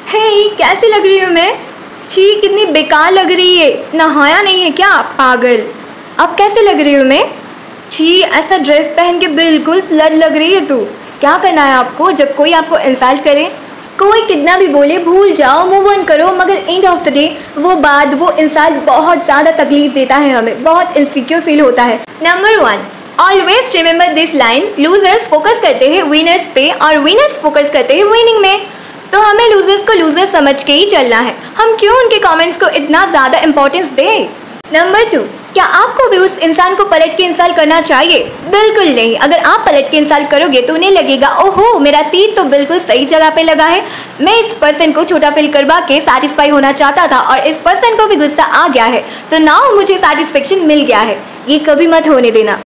हे, कैसी लग रही हूँ मैं? छी, कितनी बेकार लग रही है। नहाया नहीं है क्या पागल? अब कैसे लग रही हूँ मैं? छी, ऐसा ड्रेस पहन के बिल्कुल स्लट लग रही है तू। क्या करना है आपको जब कोई आपको इंसल्ट करे? कोई कितना भी बोले भूल जाओ, मूव ऑन करो, मगर एंड ऑफ द डे वो इंसल्ट बहुत ज़्यादा तकलीफ देता है, हमें बहुत इनसिक्योर फील होता है। Number 1, always remember this line, losers focus करते हैं विनर्स पे और विनर्स फोकस करते हैं विनिंग में। तो हमें लूजर्स को लूजर समझ के ही चलना है। हम क्यों उनके कमेंट्स को इतना ज़्यादा इंपॉर्टेंस दें? नंबर 2, क्या आपको भी उस इंसान को पलट के इंसल्ट करना चाहिए? बिल्कुल नहीं। अगर आप पलट के इंसल्ट करोगे तो उन्हें लगेगा ओहो, मेरा तीर तो बिल्कुल सही जगह पे लगा है, मैं इस पर्सन को छोटा फील करवा के सेटिस्फाई होना चाहता था और इस पर्सन को भी गुस्सा आ गया है, तो नाउ मुझे सेटिस्फेक्शन मिल गया है। ये कभी मत होने देना।